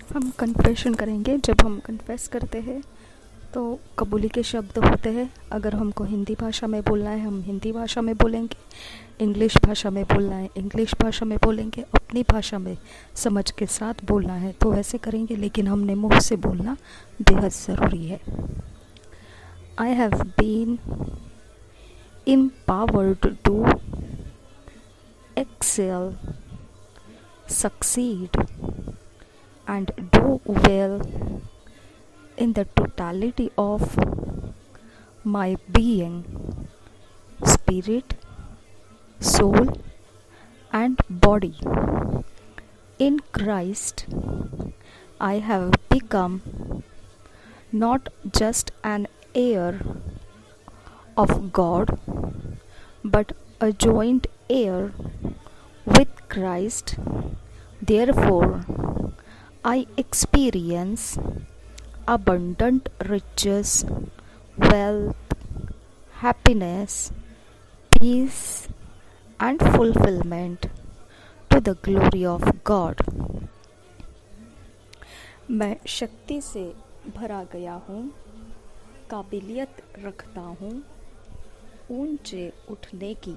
हम कन्फेशन करेंगे। जब हम कन्फेस करते हैं तो कबूली के शब्द होते हैं। अगर हमको हिंदी भाषा में बोलना है हम हिंदी भाषा में बोलेंगे, इंग्लिश भाषा में बोलना है इंग्लिश भाषा में बोलेंगे, अपनी भाषा में समझ के साथ बोलना है तो वैसे करेंगे, लेकिन हमने मुंह से बोलना बेहद ज़रूरी है। I have been empowered to excel, succeed, and do well in the totality of my being, spirit, soul, and body. In Christ, I have become not just an heir of God, but a joint heir with Christ. Therefore, I experience abundant riches, wealth, happiness, peace, and fulfillment to the glory of God. मैं शक्ति से भरा गया हूँ, काबिलियत रखता हूँ ऊंचे उठने की,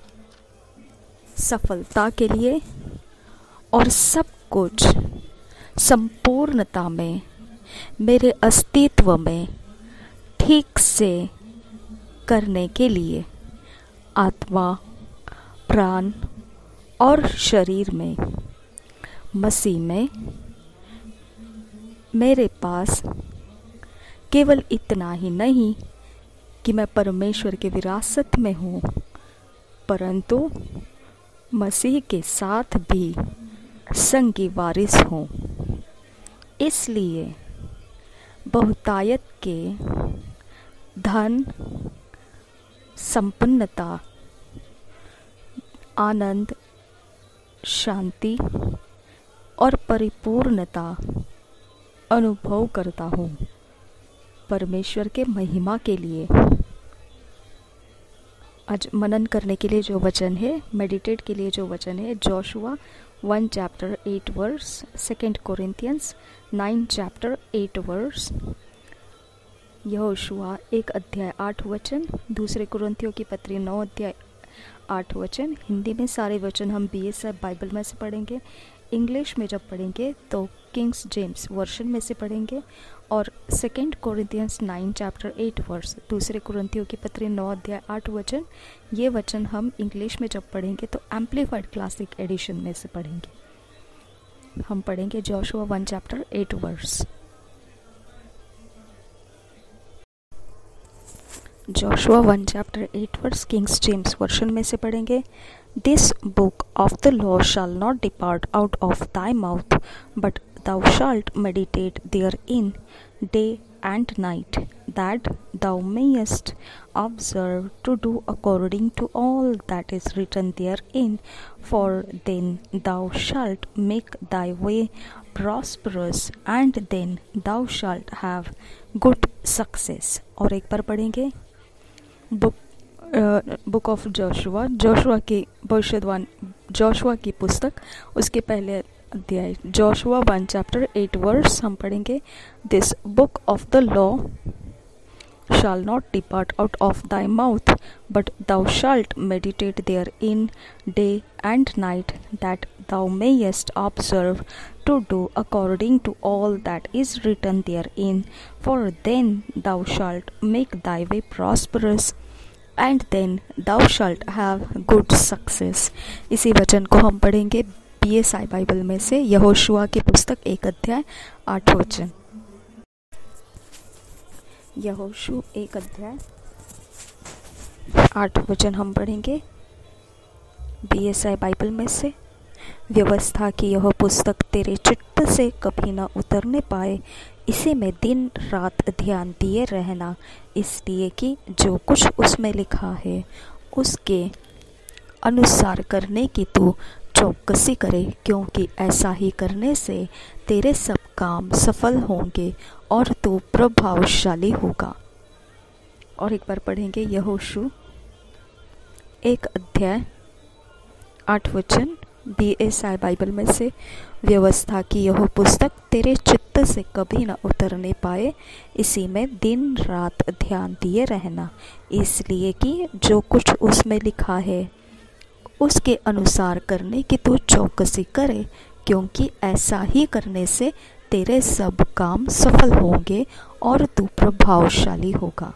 सफलता के लिए, और सब कुछ संपूर्णता में मेरे अस्तित्व में ठीक से करने के लिए आत्मा, प्राण और शरीर में मसीह में मेरे पास केवल इतना ही नहीं कि मैं परमेश्वर के विरासत में हूँ, परंतु मसीह के साथ भी संगी वारिस हूँ। इसलिए बहुतायत के धन, संपन्नता, आनंद, शांति और परिपूर्णता अनुभव करता हूँ परमेश्वर के महिमा के लिए। आज मनन करने के लिए जो वचन है, मेडिटेट के लिए जो वचन है, Joshua 1 chapter 8 verse, 2 Corinthians 9 chapter 8 verse, यहोशुआ 1 अध्याय 8 वचन, 2 कुरिन्थियों की पत्री 9 अध्याय 8 वचन। हिंदी में सारे वचन हम BSI बाइबल में से पढ़ेंगे। इंग्लिश में जब पढ़ेंगे तो किंग्स जेम्स वर्शन में से पढ़ेंगे, और 2 कोरिन्थियंस 9 चैप्टर 8 वर्स, 2 कुरिन्थियों की पत्री 9 अध्याय 8 वचन, ये वचन हम इंग्लिश में जब पढ़ेंगे तो एम्प्लीफाइड क्लासिक एडिशन में से पढ़ेंगे। हम पढ़ेंगे Joshua 1 chapter 8 verse. Joshua 1 chapter 8 verse Kings James Version में से पढ़ेंगे। This book of the law shall not depart out of thy mouth, but thou shalt meditate therein day and night, that thou mayest observe to do according to all that is written therein. For then thou shalt make thy way prosperous, and then thou shalt have good success. और एक बार पढ़ेंगे book of Joshua, Joshua की भविष्यवाणी, Joshua की पुस्तक, उसके पहले अध्याय, जोशुआ 1 चैप्टर 8 वर्स हम पढ़ेंगे। This book of the law shall not depart out of thy mouth, but thou shalt meditate therein day and night, that thou mayest observe to do according to all that is written therein. For then thou shalt make thy way prosperous, and then thou shalt have good success. इसी वचन को हम पढ़ेंगे BSI Bible में से, यहोशुआ की पुस्तक 1 अध्याय 8 वचन। यहोशू 1 अध्याय 8 वचन हम पढ़ेंगे BSI बाइबल में से। व्यवस्था की यह पुस्तक तेरे चित्त से कभी न उतरने पाए, इसे में दिन रात ध्यान दिए रहना, इसलिए कि जो कुछ उसमें लिखा है उसके अनुसार करने की तू चौकसी करे, क्योंकि ऐसा ही करने से तेरे सब काम सफल होंगे और तू प्रभावशाली होगा। और एक बार पढ़ेंगे यहोशू 1 अध्याय 8 वचन, BSI बाइबल में से, व्यवस्था की यह पुस्तक तेरे चित्त से कभी न उतरने पाए, इसी में दिन रात ध्यान दिए रहना, इसलिए कि जो कुछ उसमें लिखा है उसके अनुसार करने की तू चौकसी करे, क्योंकि ऐसा ही करने से तेरे सब काम सफल होंगे और तू प्रभावशाली होगा।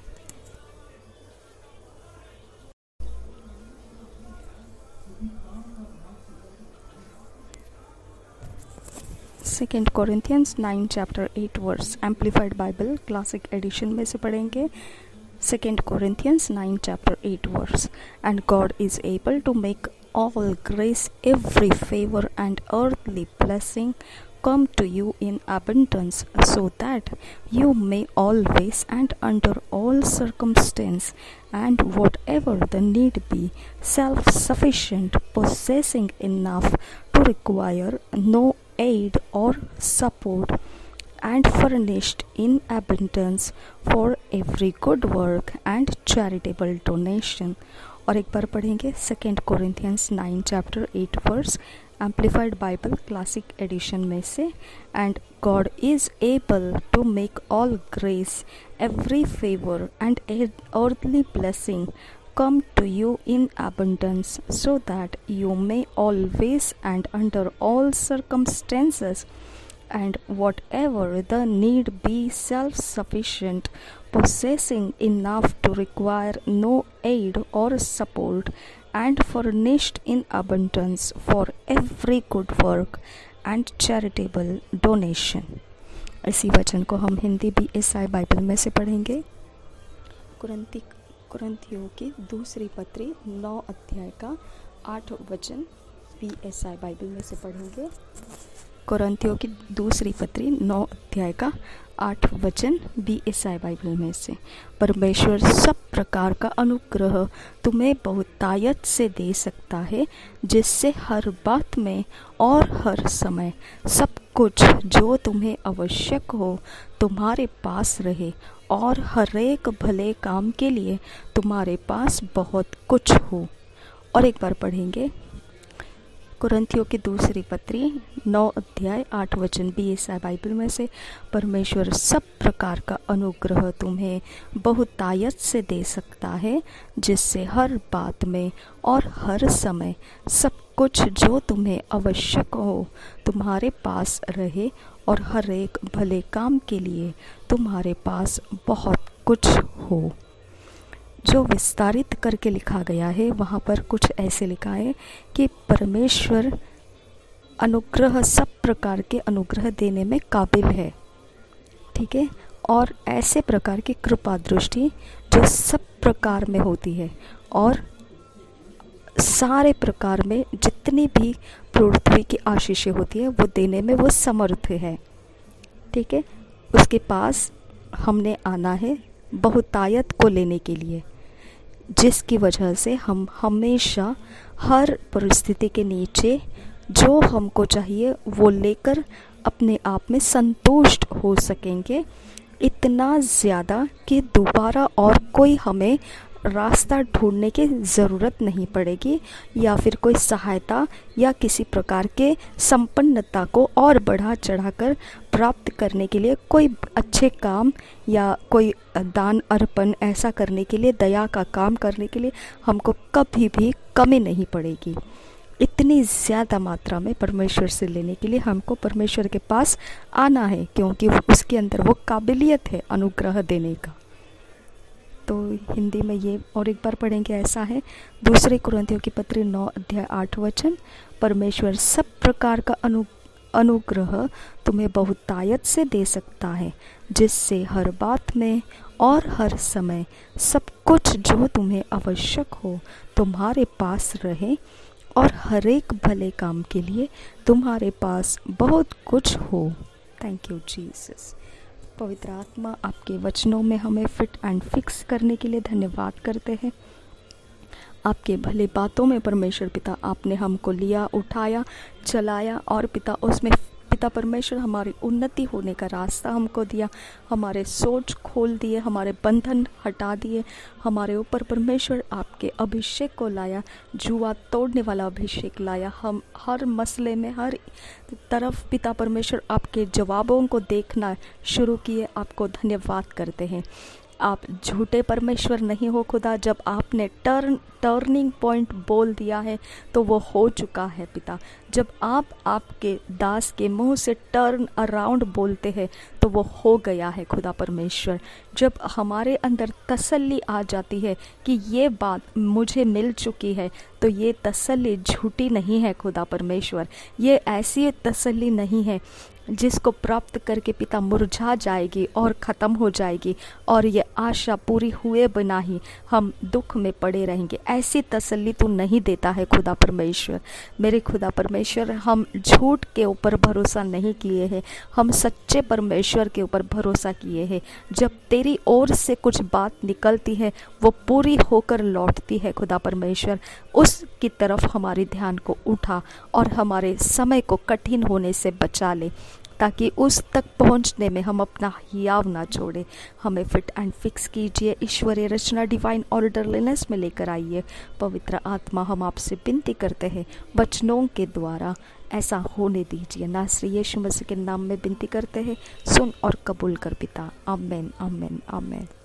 Second Corinthians 9 chapter 8 verse amplified Bible classic edition में से पढ़ेंगे। Second Corinthians 9 chapter 8 verse, and God is able to make all grace, every favor and earthly blessing come to you in abundance, so that you may always and under all circumstance and whatever the need be, self-sufficient, possessing enough to require no aid or support, and furnished in abundance for every good work and charitable donation। और एक बार पढ़ेंगे second Corinthians 9 chapter 8 verse amplified Bible classic edition में से, and God is able to make all grace, every favour and earthly blessing come to you in abundance, so that you may always and under all circumstances and whatever the need be, self-sufficient, possessing enough to require no aid or support, and furnished in abundance for every good work and charitable donation। इसी वचन को हम Hindi BSI Bible में से पढ़ेंगे। कुरिन्थियों की दूसरी पत्री 9 अध्याय का 8 वचन BSI बाइबल में से पढ़ेंगे। कुरिन्थियों की दूसरी पत्री 9 अध्याय का 8 वचन BSI बाइबल में से, परमेश्वर सब प्रकार का अनुग्रह तुम्हें बहुतायत से दे सकता है, जिससे हर बात में और हर समय सब कुछ जो तुम्हें आवश्यक हो तुम्हारे पास रहे, और हर एक भले काम के लिए तुम्हारे पास बहुत कुछ हो। और एक बार पढ़ेंगे कुरिन्थियों की दूसरी पत्री 9 अध्याय 8 वचन BSI बाइबल में से, परमेश्वर सब प्रकार का अनुग्रह तुम्हें बहुतायत से दे सकता है, जिससे हर बात में और हर समय सब कुछ जो तुम्हें आवश्यक हो तुम्हारे पास रहे, और हर एक भले काम के लिए तुम्हारे पास बहुत कुछ हो। जो विस्तारित करके लिखा गया है वहाँ पर कुछ ऐसे लिखा है कि परमेश्वर अनुग्रह, सब प्रकार के अनुग्रह देने में काबिल है, ठीक है, और ऐसे प्रकार की कृपा दृष्टि जो सब प्रकार में होती है और सारे प्रकार में जितनी भी पृथ्वी की आशीषें होती है वो देने में वो समर्थ है, ठीक है। उसके पास हमने आना है बहुतायत को लेने के लिए, जिसकी वजह से हम हमेशा हर परिस्थिति के नीचे जो हमको चाहिए वो लेकर अपने आप में संतुष्ट हो सकेंगे, इतना ज़्यादा कि दोबारा और कोई हमें रास्ता ढूंढने की ज़रूरत नहीं पड़ेगी, या फिर कोई सहायता या किसी प्रकार के संपन्नता को और बढ़ा चढ़ाकर प्राप्त करने के लिए कोई अच्छे काम या कोई दान अर्पण ऐसा करने के लिए, दया का काम करने के लिए हमको कभी भी कमी नहीं पड़ेगी। इतनी ज़्यादा मात्रा में परमेश्वर से लेने के लिए हमको परमेश्वर के पास आना है, क्योंकि उसके अंदर वो काबिलियत है अनुग्रह देने का। तो हिंदी में ये और एक बार पढ़ेंगे, ऐसा है। दूसरे कुरिन्थियों की पत्री 9 अध्याय 8 वचन, परमेश्वर सब प्रकार का अनुग्रह तुम्हें बहुतायत से दे सकता है, जिससे हर बात में और हर समय सब कुछ जो तुम्हें आवश्यक हो तुम्हारे पास रहे, और हर एक भले काम के लिए तुम्हारे पास बहुत कुछ हो। Thank you Jesus. पवित्र आत्मा आपके वचनों में हमें फिट एंड फिक्स करने के लिए धन्यवाद करते हैं। आपके भले बातों में परमेश्वर पिता आपने हमको लिया, उठाया, चलाया, और पिता उसमें पिता परमेश्वर हमारी उन्नति होने का रास्ता हमको दिया, हमारे सोच खोल दिए, हमारे बंधन हटा दिए, हमारे ऊपर परमेश्वर आपके अभिषेक को लाया, जुआ तोड़ने वाला अभिषेक लाया। हम हर मसले में हर तरफ पिता परमेश्वर आपके जवाबों को देखना शुरू किए। आपको धन्यवाद करते हैं। आप झूठे परमेश्वर नहीं हो खुदा। जब आपने टर्निंग पॉइंट बोल दिया है तो वो हो चुका है पिता। जब आप आपके दास के मुंह से टर्न अराउंड बोलते हैं तो वो हो गया है खुदा परमेश्वर। जब हमारे अंदर तसल्ली आ जाती है कि ये बात मुझे मिल चुकी है तो ये तसल्ली झूठी नहीं है खुदा परमेश्वर। ये ऐसी तसल्ली नहीं है जिसको प्राप्त करके पिता मुरझा जाएगी और ख़त्म हो जाएगी और ये आशा पूरी हुए बिना ही हम दुख में पड़े रहेंगे। ऐसी तसल्ली तू नहीं देता है खुदा परमेश्वर। मेरे खुदा परमेश्वर, हम झूठ के ऊपर भरोसा नहीं किए हैं, हम सच्चे परमेश्वर के ऊपर भरोसा किए हैं। जब तेरी ओर से कुछ बात निकलती है वो पूरी होकर लौटती है खुदा परमेश्वर। उसकी तरफ हमारे ध्यान को उठा और हमारे समय को कठिन होने से बचा ले, ताकि उस तक पहुंचने में हम अपना हियाव ना छोड़े। हमें फिट एंड फिक्स कीजिए, ईश्वरीय रचना डिवाइन ऑर्डरलीनेस में लेकर आइए। पवित्र आत्मा, हम आपसे विनती करते हैं वचनों के द्वारा ऐसा होने दीजिए। नासरी यीशु मसीह के नाम में विनती करते हैं, सुन और कबूल कर पिता। आमेन, आमेन, आमेन।